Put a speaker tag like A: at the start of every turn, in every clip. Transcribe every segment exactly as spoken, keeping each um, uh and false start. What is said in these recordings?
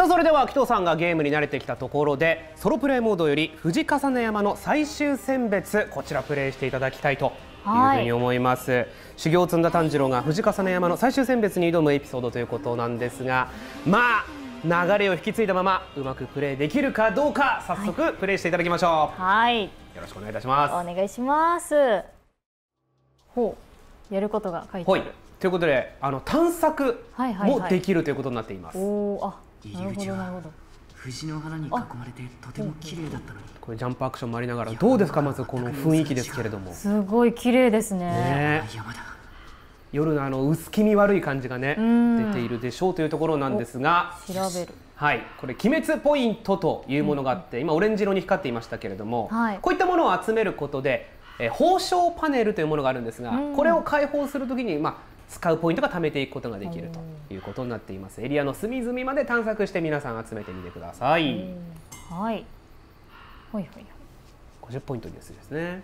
A: あそれでは紀藤さんがゲームに慣れてきたところで、ソロプレイモードより藤重山の最終選別、こちらプレイしていただきたいというふうに思います、はい、修行を積んだ炭治郎が藤重山の最終選別に挑むエピソードということなんですが、まあ流れを引き継いだままうまくプレイできるかどうか、早速プレイしていただきましょう。はい、よろしくお願いいたします。
B: お願いします。ほう、やることが書いてある。はい、
A: ということで、あの探索もできるということになっています。
B: おお、あ、なるほどなるほど。
C: 藤の花に囲まれてとても綺麗だったのに。
A: これジャンプアクションもありながら、どうですか、まずこの雰囲気ですけれども。
B: すごい綺麗ですね。ね、
A: 夜のあの薄気味悪い感じがね出ているでしょうというところなんですが、
B: 調べる。
A: はい、これ鬼滅ポイントというものがあって、今オレンジ色に光っていましたけれども、はい、こういったものを集めることで、えー、宝生パネルというものがあるんですが、これを開放するときに、まあ、使うポイントが貯めていくことができるということになっています。エリアの隅々まで探索して皆さん集めてみてください。
B: はい。ほいほい。
A: ごじゅうポイントですですね。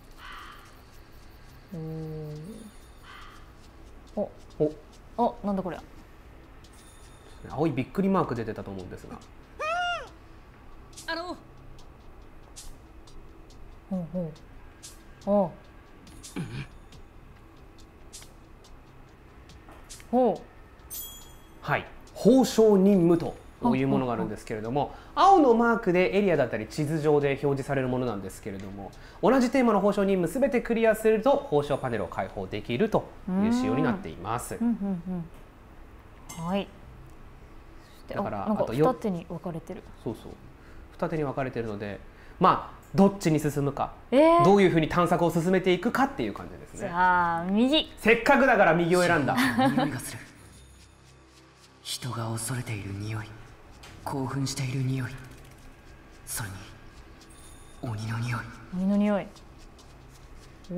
B: おおお、なんだこれ。
A: 青いびっくりマーク出てたと思うんですが。
C: あの。
B: ほうほう。お。ほう。
A: はい、報奨任務というものがあるんですけれども、青のマークでエリアだったり地図上で表示されるものなんですけれども、同じテーマの報奨任務すべてクリアすると報奨パネルを開放できるという仕様になっています。
B: はい。
A: だから
B: あと二手に分かれてる。
A: そうそう、二手に分かれてるので、まあどっちに進むか、えー、どういうふうに探索を進めていくかっていう感じですね。
B: じゃあ右。せ
A: っかくだから右を選んだ。
C: 匂いがする。人が恐れている匂い、興奮している匂い、それに鬼の匂い。
B: 鬼の匂い。お。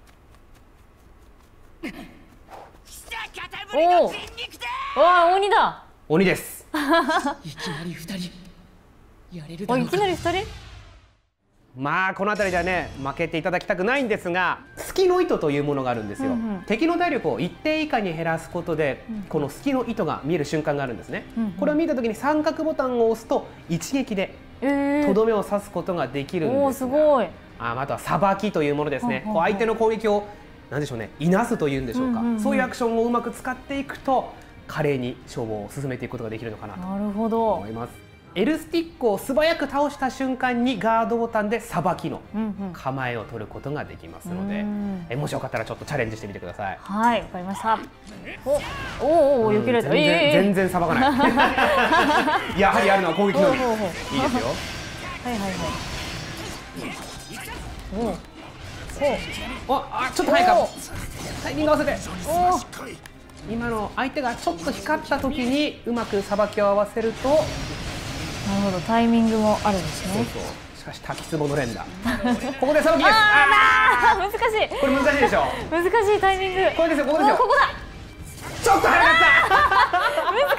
B: おお。ああ、鬼だ。
A: 鬼です。
C: いきなり二人。やれる
B: だろうか。いきなり二人。
A: まあこの辺りではね負けていただきたくないんですが、隙の糸というものがあるんですよ。うんうん、敵の体力を一定以下に減らすことで、うん、この隙の糸が見える瞬間があるんですね。うんうん、これを見た時に三角ボタンを押すと一撃でとどめを刺すことができるんですが、おー、すごい。あ, あとはさばきというものですね。こう相手の攻撃を何でしょうね、いなすというんでしょうか、うんうんうん、そういうアクションをうまく使っていくと華麗に勝負を進めていくことができるのかなと思います。L スティックを素早く倒した瞬間にガードボタンでさばきの構えを取ることができますので、うん、えもしよかったらちょっとチャレンジしてみてください。
B: はい、わかりました。おおお、避けられた。
A: 全然さばかない。やはりあるのは攻撃のみ。いいですよ。
B: はいはいはい。
A: おお、あ、ちょっと早いか。タイミング合わせて。お、今の相手がちょっと光った時にうまくさばきを合わせると。
B: なるほど、タイミングもあるんですね。
A: そうそう。しかし滝壺の連打。ここでさばきです。
B: ああ、難しい。
A: これ難しいでしょ。
B: 難しいタイミング。
A: これですよ、ここですよ。
B: ここだ。
A: ちょっと早かった。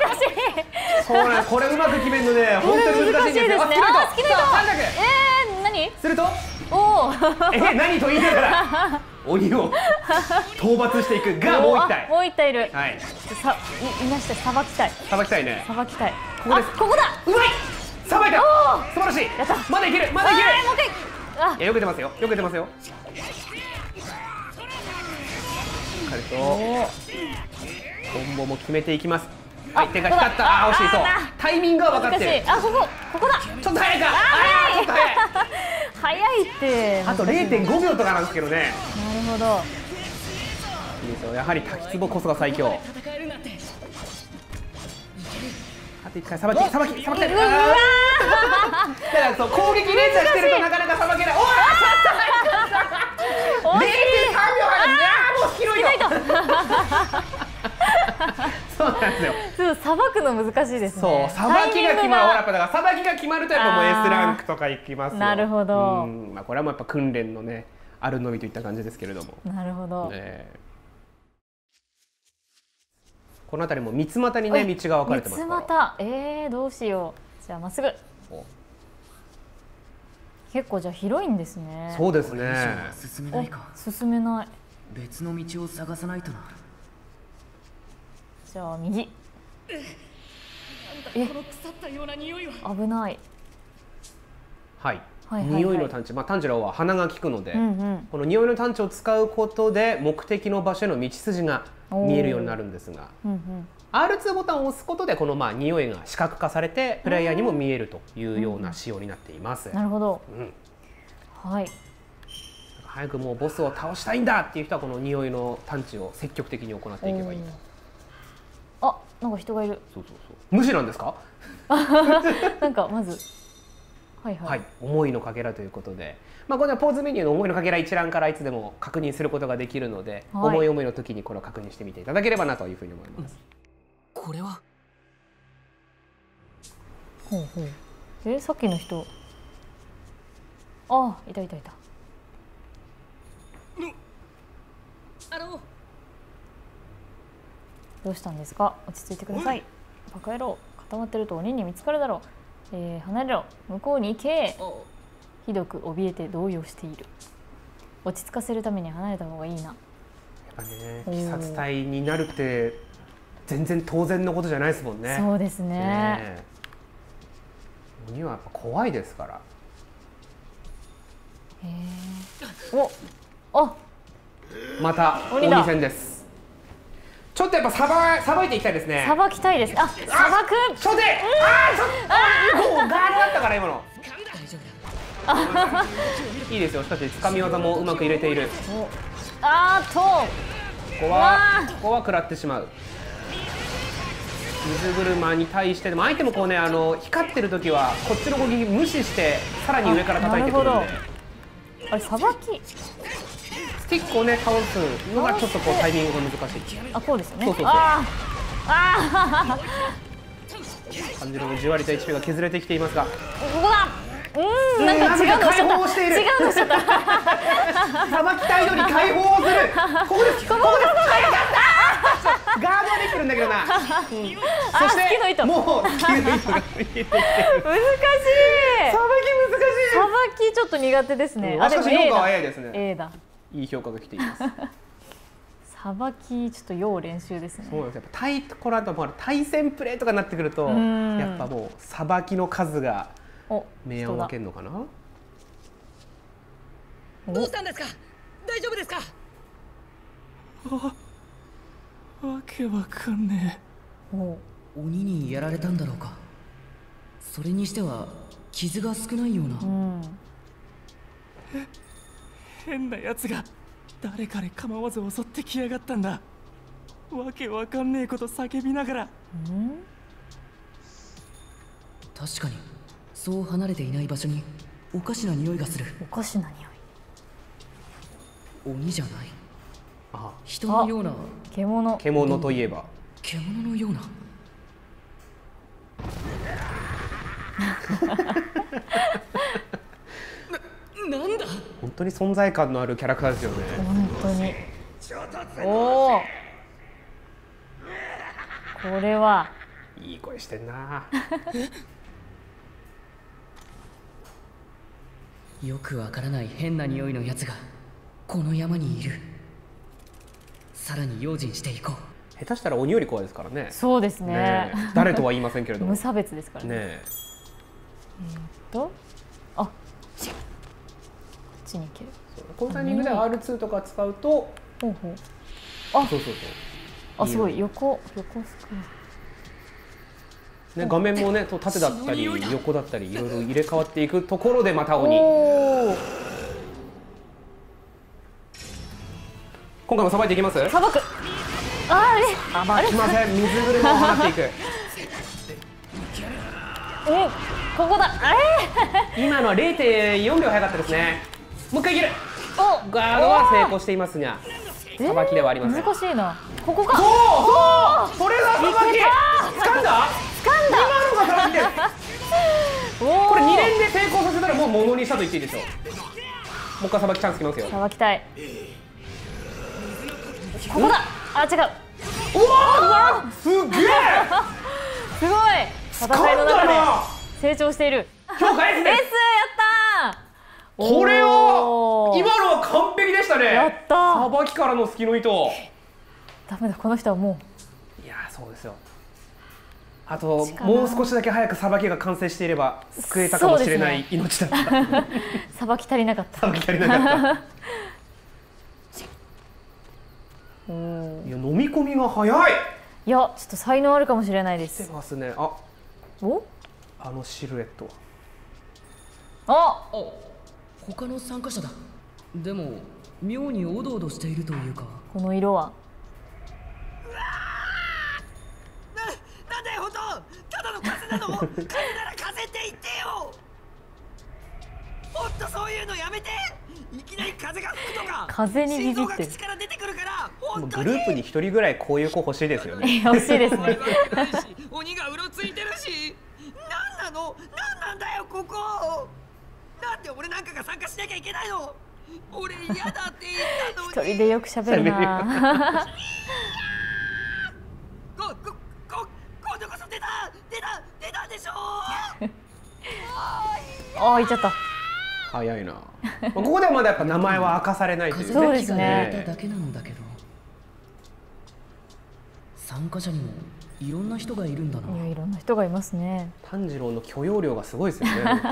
B: 難しい。
A: そうなん、これうまく決めるので本当に難しいんですよ。
B: あ、好きな人。好きな人。ええ、何？
A: すると。
B: おお。
A: え、何と言いながら鬼を討伐していくがもう一体。
B: もう一体いる。
A: はい。
B: さ、いなしてさばきたい。
A: さばきたいね。
B: さばきたい。
A: ここです。
B: ここだ。
A: うまい。さばいた。素晴らしい。
B: やった。
A: まだいける。まだいける。
B: もう一回。
A: いや、よけてますよ。よけてますよ。しっかりとコンボも決めていきます。相手が光った。あ、惜しい。そう。タイミングは分かってる。
B: あ、ここ、ここだ。
A: ちょっと早いか。あ、ちょっと早い。
B: 早いって。
A: あと れいてんごびょうとかなんですけどね。
B: なるほど。
A: いいですよ。やはり滝壺こそが最強。あと一回さばき、さばき、さばきたい。だからそう、攻撃連打してるとなかなかさばけない。おお、ちょっと早い。れいてんさんびょう早い。ああ、もう広いよ。そうなんですよ。
B: そう、さばくの難しいですね。
A: そう、さばきが決まる。ほら、だからさばきが決まるとやっぱもう エス ランクとかいきますよ。
B: なるほど。
A: うん、まあこれはもうやっぱ訓練のねあるのみといった感じですけれども。
B: なるほど。
A: ね、この辺りも三つ股にね道が分かれてますから。
B: 三つ股、えー、どうしよう。じゃあまっすぐ。結構じゃあ広いんですね。
A: そうですね。
C: 進めないか。
B: 進めない。
C: 別の道を探さないとな。
B: じゃあ右。 え
C: この腐ったような匂いは。
B: 危ない。
A: はい、
B: はいはいはい、
A: 匂いの探知、まあ、炭治郎は鼻が利くので、
B: うんうん、
A: この匂いの探知を使うことで目的の場所への道筋が見えるようになるんですが、
B: うんうん、
A: アールツー ボタンを押すことでこのまあ匂いが視覚化されてプレイヤーにも見えるというような仕様になっています。
B: なるほど、
A: うん、
B: はい。
A: 早くもうボスを倒したいんだっていう人はこの匂いの探知を積極的に行っていけばいいと。
B: あ、なんか人がいる。
A: そうそうそう。無視なんですか？
B: なんかまず、はいはい。
A: はい、思いのかけらということで、まあこれはポーズメニューの思いのかけら一覧からいつでも確認することができるので、はい、思い思いの時にこれを確認してみていただければなというふうに思います。
C: これは。
B: ほうほう。え、さっきの人。あ、いたいたいた。
C: あの。
B: どうしたんですか。落ち着いてください。バカ野郎、固まってると鬼に見つかるだろう。えー、離れろ、向こうに行け。ひどく怯えて動揺している。落ち着かせるために離れた方がいいな。やっ
A: ぱね、鬼殺隊になるって全然当然のことじゃないですもんね。
B: そうですね。ね、
A: 鬼はやっぱ怖いですから。
B: へえ。お、あ、
A: また鬼戦です。ちょっとやっぱさばさばいていきたいですね。
B: さばきたいです。あ、さばく。
A: ちょっと、あ、ちょっと、あ、ガードだったから今の。いいですよ。しかし掴み技もうまく入れている。
B: あーっと。こ
A: こはここは食らってしまう。水車に対してでも相手もこうね、あの光ってる時はこっちの攻撃無視してさらに上から叩いてくるんで。
B: あれさばき。
A: スティックをね倒すのがちょっとこうタイミングが難しい。
B: あ、こうですよね。
A: そうそうそう。
B: ああ。
A: 感じのじわりと エイチピー が削れてきていますが。こ
B: こだ。うん、なんか違うのしちゃった。違うのしちゃった。
A: さばきたいのに解放をする。ここです。ここです。ガードはできてるんだけどな。
B: そして
A: もうスキの糸が見えてきてる。難しい。さばき難しい。
B: さばきちょっと苦手ですね。
A: あ、しかし評価は早いですね。
B: A だ。
A: いい評価が来ています。
B: さばきちょっと要練習ですね。
A: そうです。やっぱ対この後も対戦プレーとかになってくると、やっぱもうさばきの数が明暗を分けるのかな。
C: どうしたんですか。大丈夫ですか。
D: あ、わけわかんね
C: え。鬼にやられたんだろうか。それにしては傷が少ないような。うん、
D: え、変なやつが誰彼構わず襲ってきやがったんだ。わけわかんねえこと叫びながら。うん、
C: 確かにそう離れていない場所におかしな匂いがする。
B: おかしな匂
C: い。鬼じゃない。
A: あ、
C: 人のような。
B: 獣。
A: 獣といえば
C: 獣のような。な、なんだ。
A: 本当に存在感のあるキャラクターですよね。
B: 本当に。おお。これはい
A: い声してんな。
C: よくわからない変な匂いのやつがこの山にいる。さらに用心していこう。
A: 下手したら鬼より怖いですからね。
B: そうですね。
A: ね、誰とは言いませんけれども。
B: 無差別ですからね。ねえー、っと、あ、こっちに行ける。
A: このタイミングで アールツー とか使うと、ほうほう。あ、そうそうそう。
B: あ、すごい横横スク
A: ね、画面もね、縦だったり横だったりいろいろ入れ替わっていくところでまた鬼。今回もさばいていきます？
B: さばく。あれ？
A: さばきません。水車を放っていく。
B: え、ここだ。あ
A: れ？今のは れいてんよんびょう早かったですね。もう一回いける。お、ガードは成功していますが、さばきではありません。
B: 難しいな。ここか。
A: そうそう。それがさばき。掴んだ？
B: 掴んだ。
A: 今のがさばきです。これに連で成功させたらもうものにしたと言っていいでしょう。もう一回さばきチャンスきますよ。
B: さばきたい。ここだ。あ、違う。
A: うわー、すげえ。
B: すごい。戦いの中で成長している。
A: 評価 S です。
B: S やった
A: ー。これは今のは完璧でしたね。
B: やった。
A: さばきからの隙の糸。
B: ダメだ、この人はも
A: う。いや、そうですよ。 あともう少しだけ早くさばきが完成していれば救えたかもしれない命だった。
B: さばき足りなかった。
A: さばき足りなかった。
B: うん、
A: いや飲み込みが早い。
B: いやちょっと才能あるかもしれないです。
A: してますね。あ、
B: お？
A: あのシルエット
B: は。あ、
C: 他の参加者だ。でも妙におどおどしているというか。
B: この色は。
D: な、なんだよ本当。ただの風なの。風なら風って言ってよ。もっとそういうのやめて。いきなり風が吹くとか。
B: 風にビビってる。
D: 口から出てくるから。
A: グループに一人ぐらいこういう子欲しいですよね。
B: 欲しいですね。
D: 鬼がうろついてるし。なんなの。なんなんだよここ。なんで俺なんかが参加しなきゃいけないの。俺嫌だって言ったのに。
B: 一人でよく喋るな。
D: こここ今度こそ出た出た出たでしょ。
B: ああ言っちゃった。
A: 早いな。ここではまだやっぱ名前は明かされないですよね。
B: そうですね。
C: だけなんだけど。参加者にもいろんな人がいるんだな。
B: いやいろんな人がいますね。
A: 炭治郎の許容量がすごいですよね。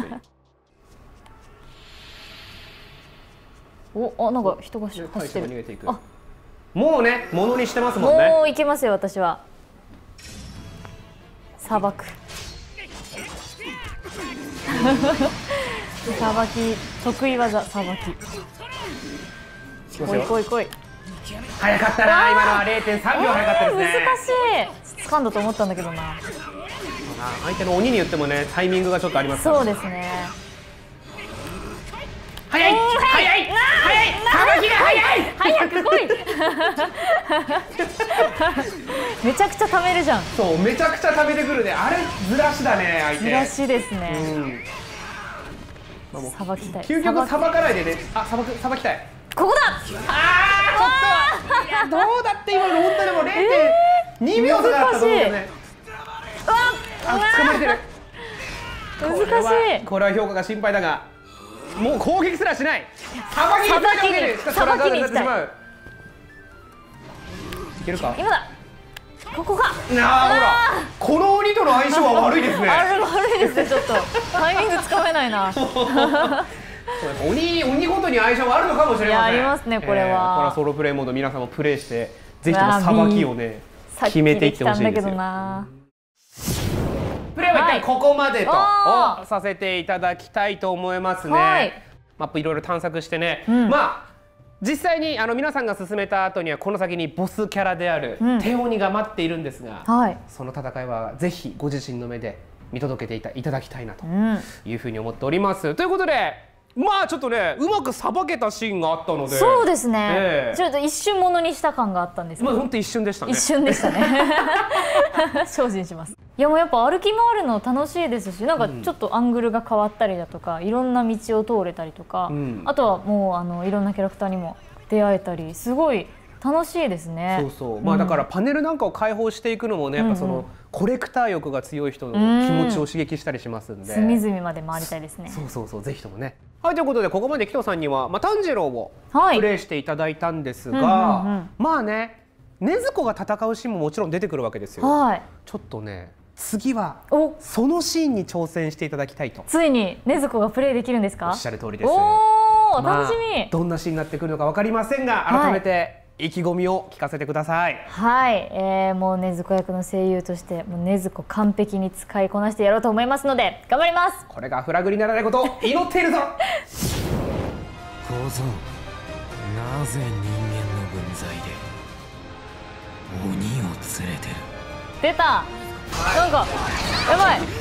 B: お、あ、なんか人が走ってる。
A: あ、もうね、ものにしてますもんね。
B: もういけますよ、私は。さばく。さばき、得意技、さばき。こいこいこい。
A: 早かったな、今のはれいてんさんびょう早かったですね。
B: 難しい。掴んだと思ったんだけどな。
A: 相手の鬼に言ってもね、タイミングがちょっとありますから。
B: そうですね。
A: 早い早い早いさばきが早い
B: 早く来いめちゃくちゃ貯めるじゃん。
A: そうめちゃくちゃ貯めてくるね。あれずらしだね相手。
B: ずらしですね。さばきたい。
A: 究極さばかないでね。あさばくさばきたい。
B: ここだ。
A: あーちょっといやどうだって今の本当でも れいてんにびょうとかだったと思うよね。あ掴まれてる。
B: 難しい。
A: これは評価が心配だが。もう攻撃すらしない。さばきに
B: さばきに行きたい。
A: いけるか。
B: 今だ。ここか。
A: なあほらこの鬼との相性は悪いですね。
B: あれ悪いですねちょっとタイミングつかめないな。
A: 鬼鬼ごとに相性はあるのかもしれません。
B: いやありますねこれは。
A: これはソロプレイモード皆さんもプレイしてぜひともさばきをね決めていってほしいですよ。プレイは一旦ここまでとさせていただきたいと思いますね。はい、マップいろいろ探索してね、うん、まあ実際にあの皆さんが進めた後にはこの先にボスキャラであるテオニが待っているんですが、うんはい、その戦いはぜひご自身の目で見届けていた、いただきたいなというふうに思っております。うん、ということでまあちょっとねうまくさばけたシーンがあったので、
B: そうですね、えー、ちょっと一瞬ものにした感があったんですけど、
A: まあ本当一瞬でしたね。
B: 一瞬でしたね精進します。いやもうやっぱ歩き回るの楽しいですし、なんかちょっとアングルが変わったりだとか、いろんな道を通れたりとか、うん、あとはもうあのいろんなキャラクターにも出会えたり、すごい楽しいですね。
A: そうそう、まあだからパネルなんかを開放していくのもね、やっぱそのコレクター欲が強い人の気持ちを刺激したりしますんで、
B: 隅々まで回りたいですね。
A: そうそうそう、ぜひともね。はい、ということでここまで紀藤さんには、まあ、炭治郎をプレイしていただいたんですが、まあね禰豆子が戦うシーンももちろん出てくるわけですよ。はい、ちょっとね次はそのシーンに挑戦していただきたいと。
B: ついに禰豆子がプレイできるんですか。
A: おっしゃる通りです。
B: おお、楽しみ、
A: まあ、どんなシーンになってくるのか分かりませんが、改めて意気込みを聞かせてください。
B: はい、えー、もう禰豆子役の声優としてもう禰豆子完璧に使いこなしてやろうと思いますので頑張ります。
A: これがフラグにならないことを祈っているぞ
E: 小僧、なぜ人間の分際で鬼を連れてる。
B: 出た、なんかやばい、あれ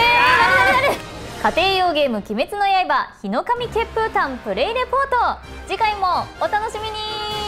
B: 家庭用ゲーム「鬼滅の刃日の神血風譚プレイレポート」、次回もお楽しみに。